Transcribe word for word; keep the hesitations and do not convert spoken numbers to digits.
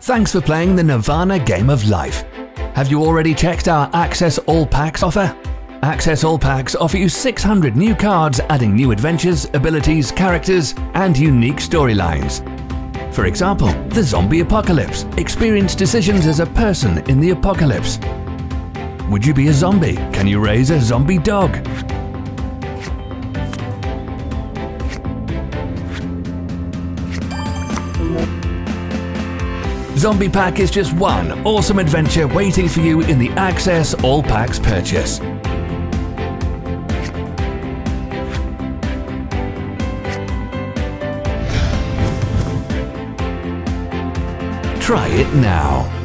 Thanks for playing the Nirvana Game of Life. Have you already checked our Access All Packs offer? Access All Packs offer you six hundred new cards, adding new adventures, abilities, characters, and unique storylines. For example, the Zombie Apocalypse. Experience decisions as a person in the apocalypse. Would you be a zombie? Can you raise a zombie dog? Zombie Pack is just one awesome adventure waiting for you in the Access All Packs purchase. Try it now.